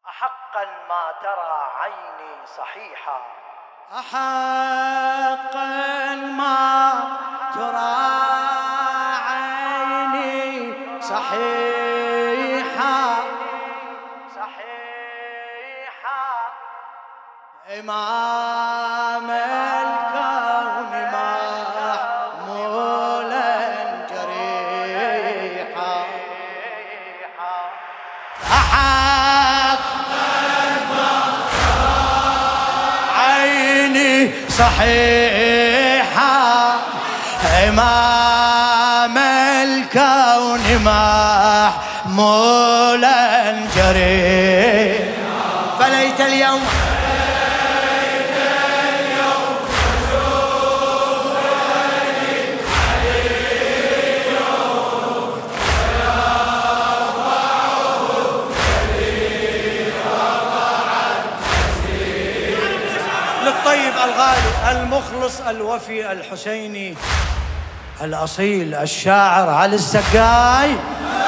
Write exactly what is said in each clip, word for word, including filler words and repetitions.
أحقا ما ترى عيني صحيحا، أحقا ما ترى عيني صحيحا صحيحا إمام الكون محمولا جريحا. صحيحة إمام الكون محمولا جريحا. فليت اليوم فليت اليوم مشهورني علي ويرفعه الذي رفع المسيح. للطيب الغالي المخلص الوفي الحسيني الأصيل الشاعر علي السقاي.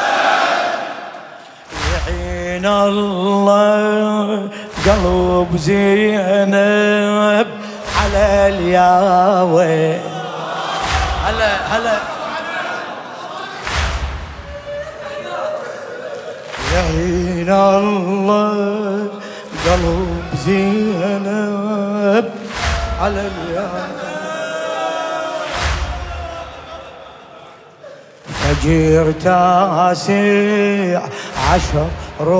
يعين الله قلب زينب على الياوي. هلا هلا يعين الله قلب زينب على الياوي. فجر تاسع عشر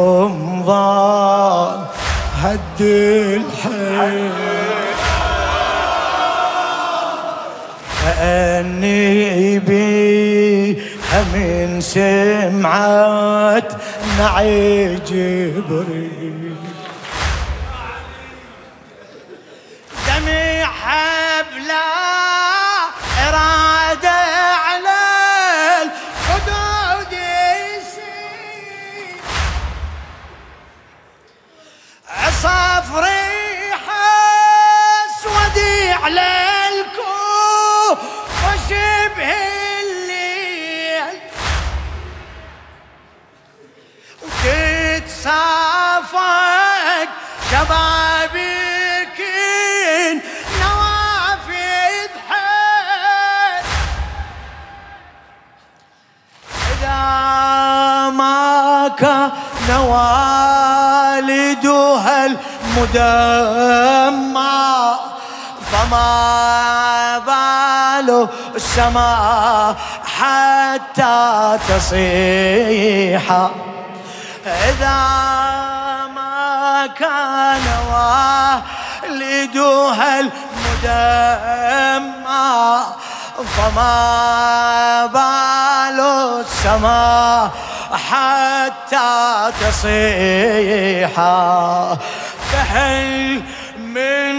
رمضان هد الحي كأني بيها من سمعت نعي جبريل. دمي حبلا إرادة على الحدود يسير عصاف ريحة اسودي على الكوف وشبه الليل وتتصافق شبابك نوافذ حيل. إذا ما كان والدها المدمى فما بال السماء حتى تصيح. إذا ما كان والدها المدمى فما بال السماء حتى تصيح. فهل من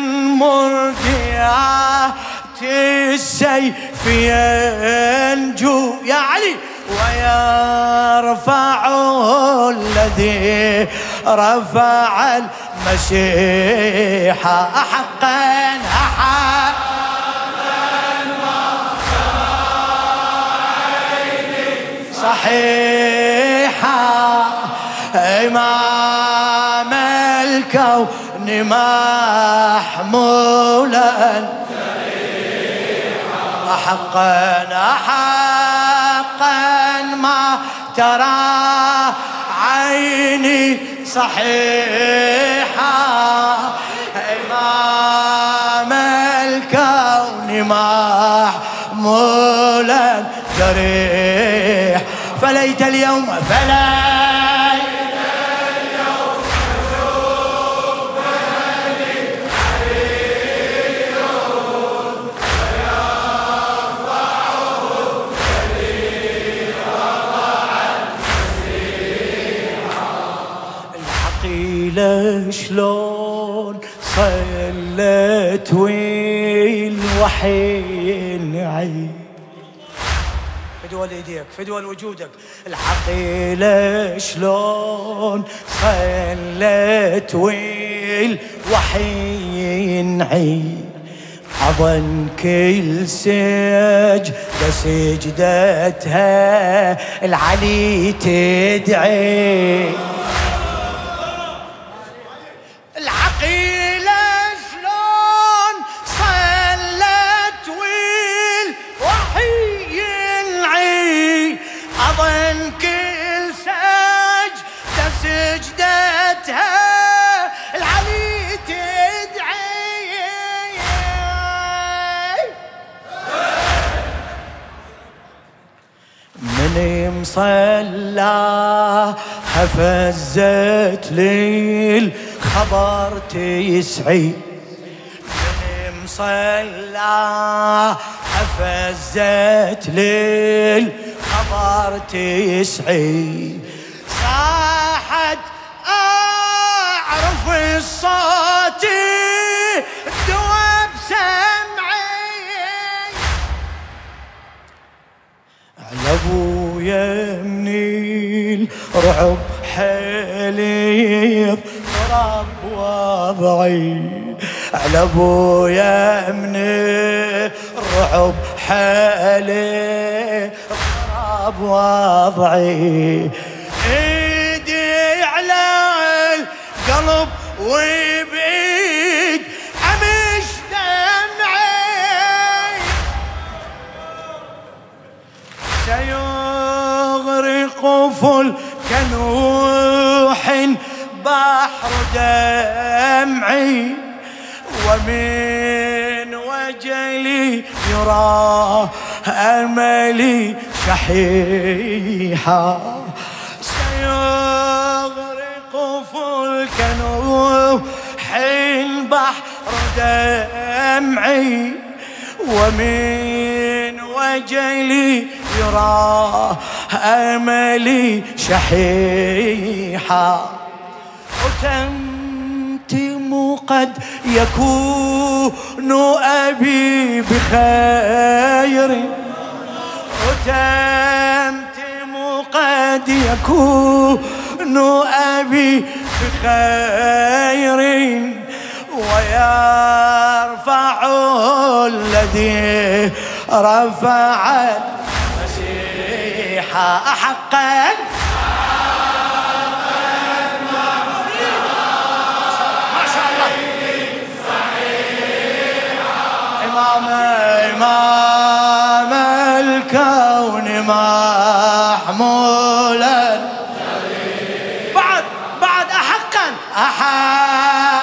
مرديات السيف ينجو يا علي ويرفعه الذي رفع المسيح. أحقا أحقا صحيحة إمام الكون محمولا أحقا أحقا ما ترى عيني صحيحة إمام الكون محمولا جريح. فليت اليوم فليت اليوم مشهورني علي ويرفعه الذي رفع المسيح. العقيلة شلون صلت والوحي نعي. فدوى ايديك فدوى وجودك. العقيلة شلون صلت والوحي نعي. أظن كل سجدة سجدتها العلي تدعي. مصلى فزت للخبر تسعي، من مصلى فزت للخبر تسعي، صاحت أعرف الصوت دوب سمعي، على أبويا من الرعب حيل ضرب وضعي، على أبويا من الرعب حيل ضرب وضعي، ايدي على القلب وبيد امش دمعي، سيغرق فلك نوح بحر دمعي، ومن وجلي يرى أملي شحيحا، سيغرق فلك نوح بحر دمعي، ومن وجلي يرى أملي شحيحا، وتنتم قد يكون أبي بخير، وتنتم قد يكون أبي بخير، ويرفع الذي رفع المسيح حقا، ما شاء الله إمام إمام الكون محمولا، بعد بعد أحقا أحق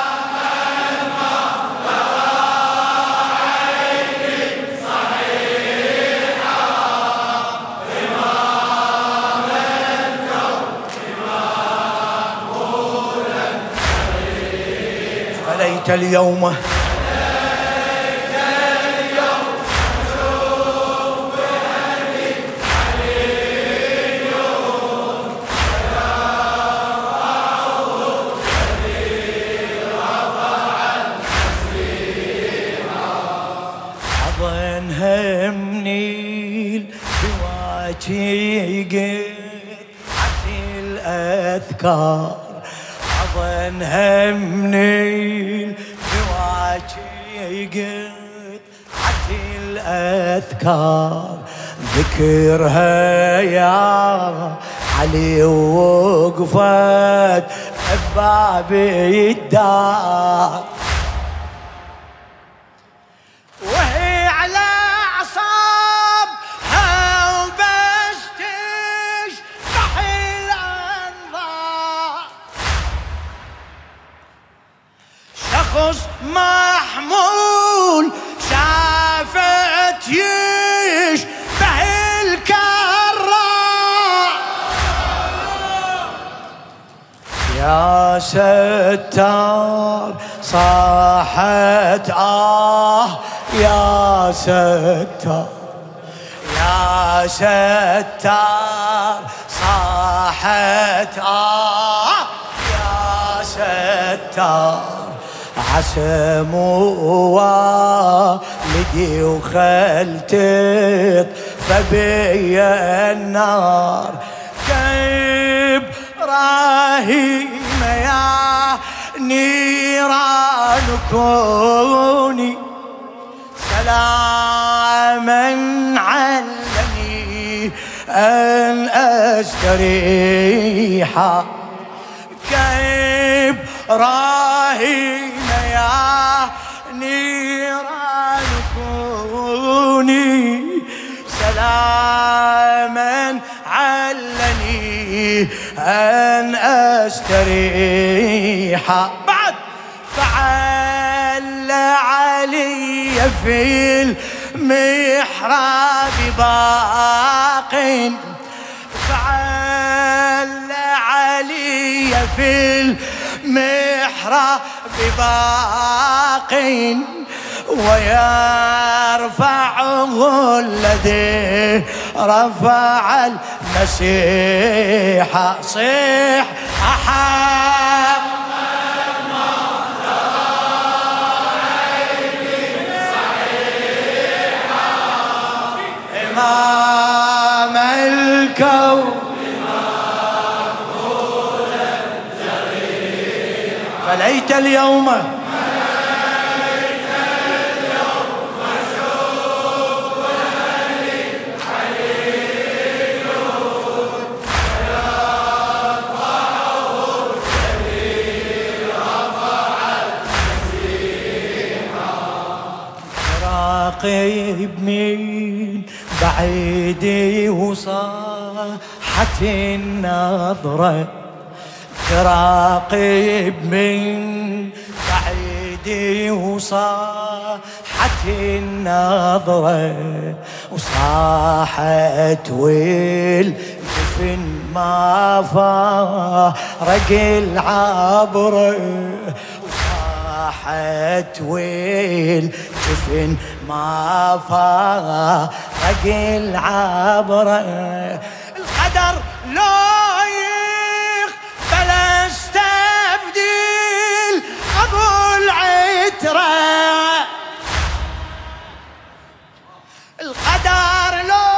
فليت اليوم فليت اليوم أشوف بأبي علي ويرفعه الذي رفع المسيح، حضن همني بواجهي قطعة الأذكار، حضن همني بواجهي قطعة الأذكار، ذكرها يا علي وقفت بباب الدار، وهي على أعصابها وبس تشبح الأنظار، شخص محمول شافت يشبه الكرار، يا ستار صاحت آه يا ستار، يا ستار صاحت آه يا ستار، عسى والدي وخلتي فبي النار، كإبراهيم يا نيران كوني سلاما علني أن أستريح، كإبراهيم يا نيران كوني سلاما علني أن أستريح، بعد فعل علي في المحراب باق، على علي في المحراب باق ويرفعه الذي رفع المسيح. صيح أحب إمام الكون فليت اليوم راقب من بعيدي وصاحت النظرة تراقب من بعيدي وصاحت النظرة وصاحت والجفن ما فارق العبرة وصاحت والجفن ما فارق العبرة. القدر لو يقبل استبدل ابو العترة القدر لو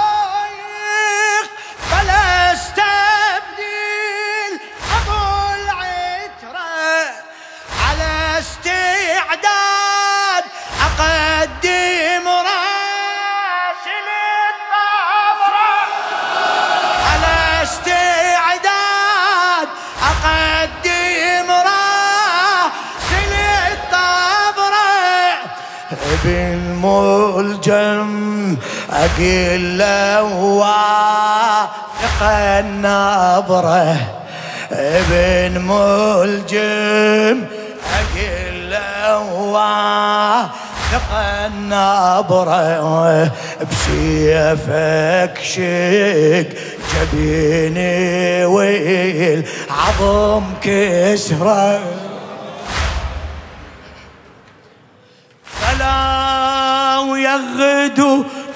يقبل استبدل ابو العترة على استعداد أقدم راسل الطفرة على استعداد أقدم راسل الطفرة بالملجم أقل واثق النبرة ابن ملجم أقل واثق النبرة بسيفك شق جبيني والعظم كسره فلا يغدو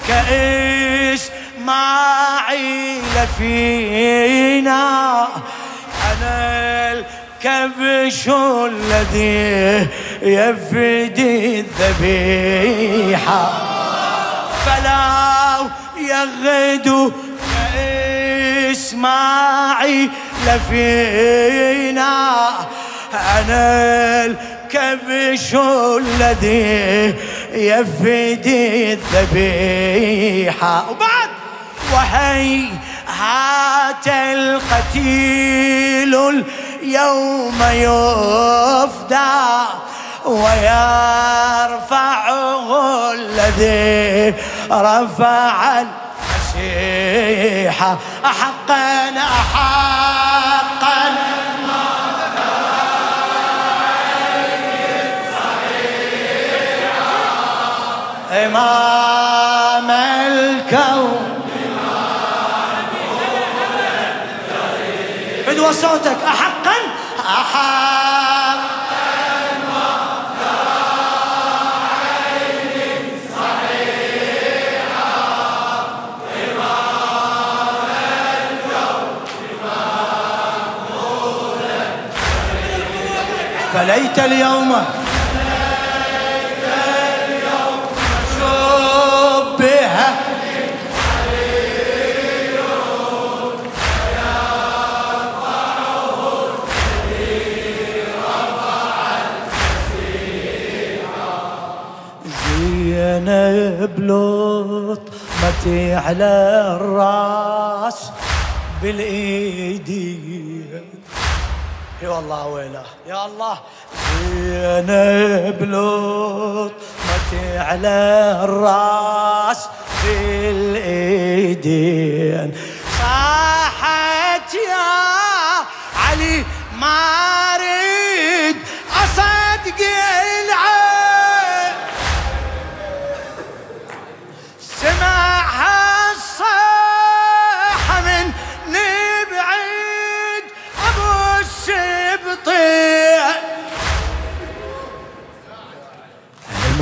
كإسماعيل فينا أنا الكبش الذي يفدي الذبيحة فلا يغدو كإسماعيل فينا أنا الكبش الذي يفدي الذبيحة. وبعد وهيهات القتيل اليوم يفدى ويرفعه الذي رفع المسيح. أحقا أحقا إمام الكون فدوى صوتك أحقا أحقا فليت اليوم زينب لطمتي على الراس بالايدي يا والله ويله يا الله زينب لطمتي على الراس بالايدين صاحت يا علي ما اريد اصدق العين سمعها الصاحة من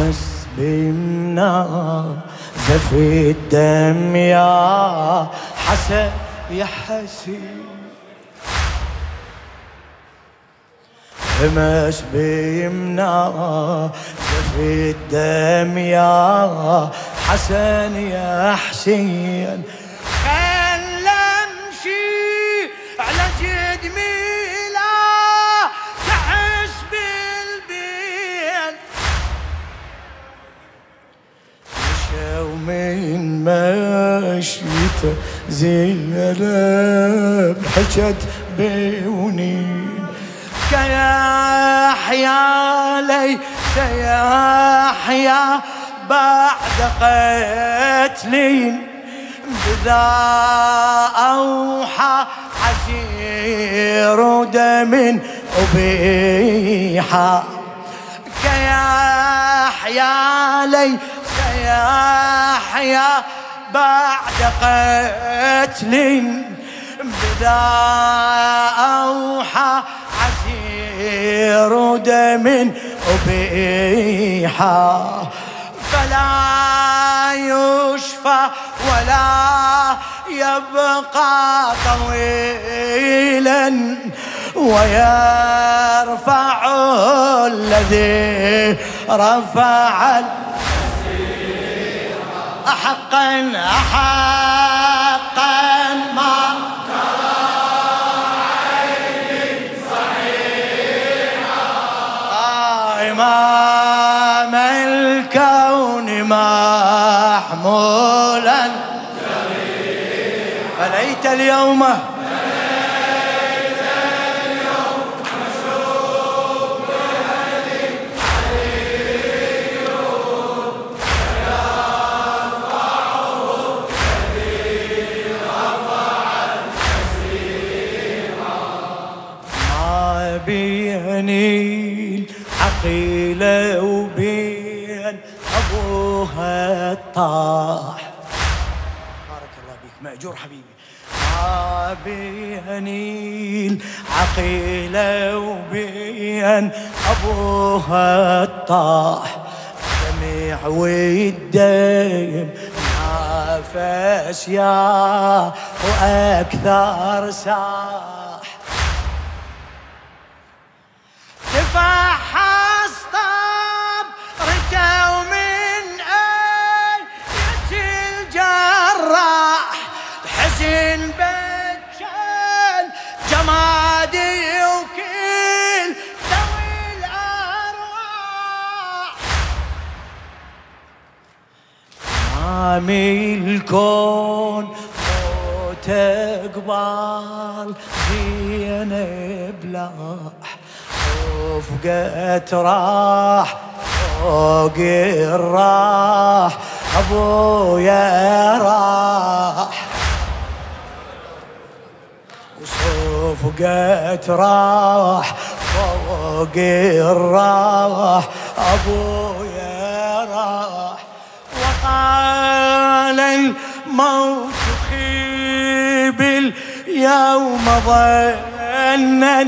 همس بيمنا زف الدم يا حسن يا حسين، همس بيمنا زف الدم يا حسن يا حسين. خل امشي على جدميلا تحس بالبين، مشى ومن مشيته زينب حجت بونين، كيحيى ليس يحيى بعد قتلين، بذا أوحى عسير دم أبيحا، كيحيى ليس يحيى بعد قتل، بذا أوحى عسير دم أبيحا، فلا يشفى ولا يبقى طويلا، ويرفع الذي رفع أحقا أحقا ما إمام الكون محمولا، فليت اليوم بيني عقيلة وبين أبوها الطاح. بارك الله بيك مأجور حبيبي. ما بيني عقيلة وبين أبوها الطاح، جميع والدم نافس يا وأكثر ساح، تفحص طبرته ومن آية الجراح، حزن بجل جمادي وكل ذوي الأرواح، إمامي الكون موت قبال زينب لاح، وفقت راح فوق الراح أبويا راح، وصفقت راح فوق الراح أبويا راح، وقال الموت خيب اليوم ظنا،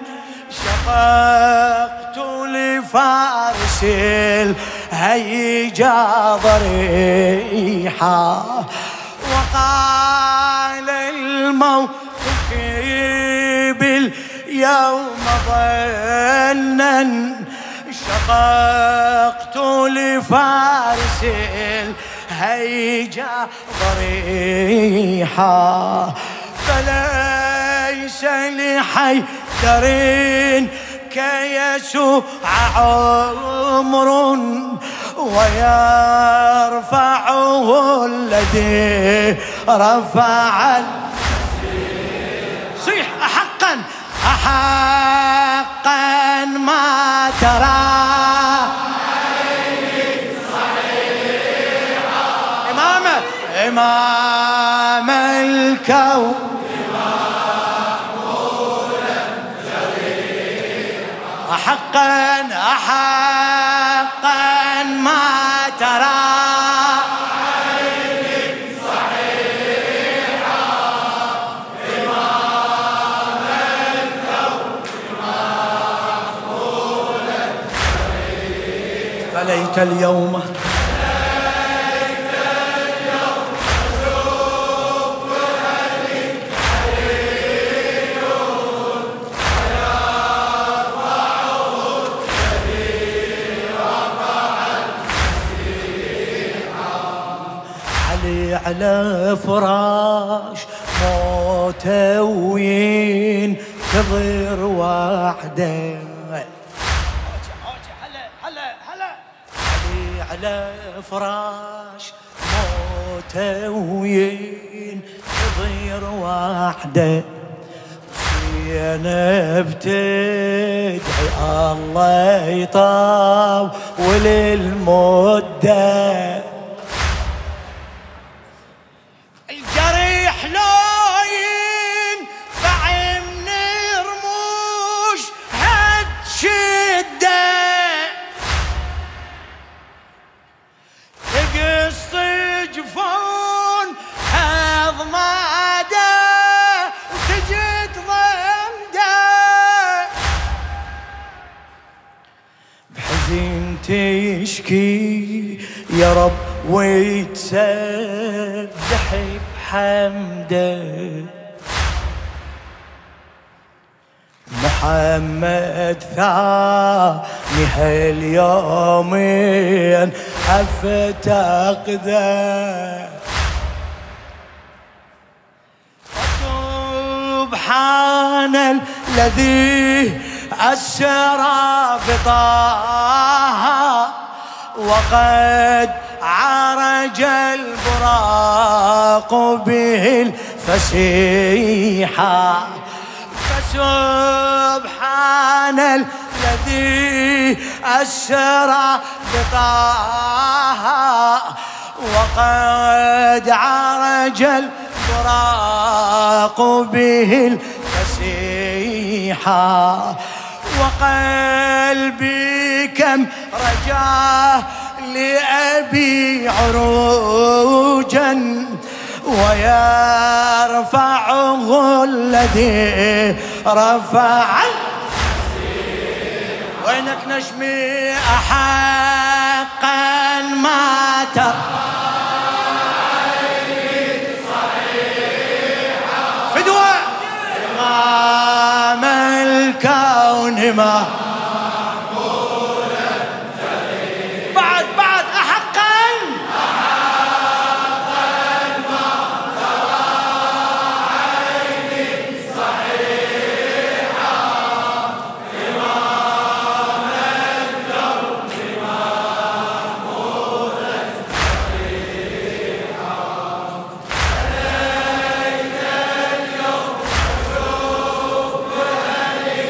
شققت لفارس الهيجا ضريحا، وقال الموت خيب اليوم ظنا، شققت لفارس الهيجا ضريحا، فليس لحيدر كيسوع عمر، ويرفعه الذي رفع. صيح أحقا أحقا ما ترى إمام إمام الكون أحقا أحقا ما ترى عين صحيحة، إمام الكون محمولا، عليك اليوم على فراش موته وينتظر وحده. هلا هلا هلا علي على فراش موته وينتظر وحده. زينب تدعي الله يطول المده. تشكي يا رب ويتسبح بحمده. محمد ثاني هاليومين افتقده. سبحان الذي أسرى بطه وقد عرج البراق به الفسيحة. فسبحان الذي أسرى بطه وقد عرج البراق به الفسيحة. وقلبي كم رجاه لأبي عروجا ويرفعه الذي رفع. وينك نجمي أحقا ما ترى فدوى إمام الكون ما بعد بعد أحقا أحقا ما ترى عيني صحيحة. إمام الكون مأمورا صحيحا. عليك اليوم أشوف علي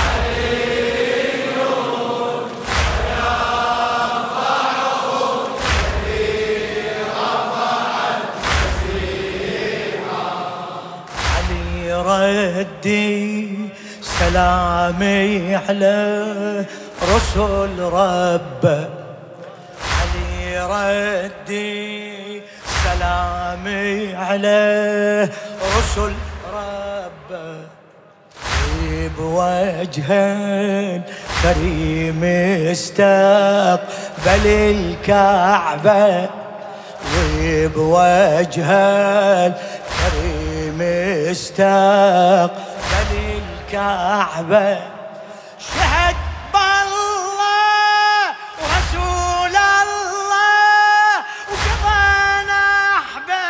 ردي سلامي على رسل ربه. علي ردي سلامي على رسل ربه. بوجه كريم استقبل الكعبة. وبوجه الكريم استقبل الكعبة. شهد بالله ورسول الله وقضى نحبه.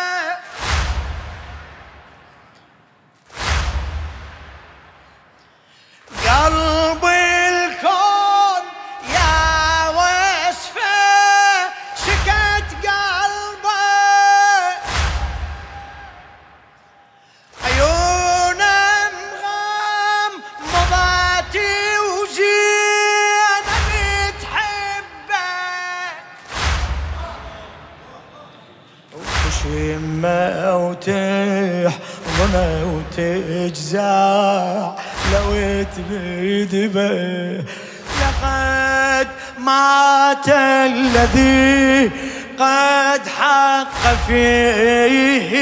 قلب الكون يا وصفه سكت قلبه. عيونه مغمضات وزينة بتحبه. وتشمه وتحضنه وتجزع لو تريد به. لقد مات الذي قد حق فيه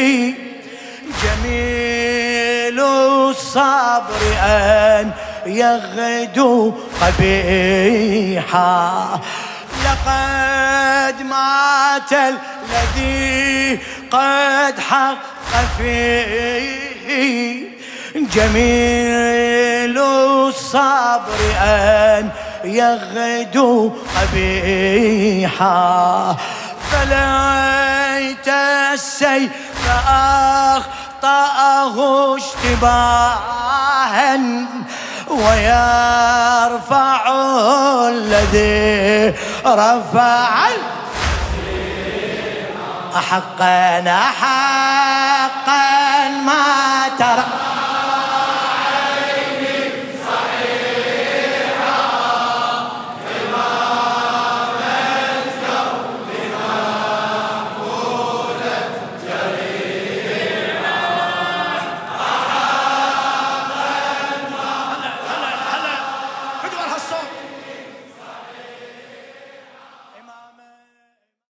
جميل الصبر أن يغدو قبيحا. لقد مات الذي قد حق فيه جميل الصبر أن يغدو قبيحا فليت السيف أخطأه اشتباها ويرفع الذي رفع حقا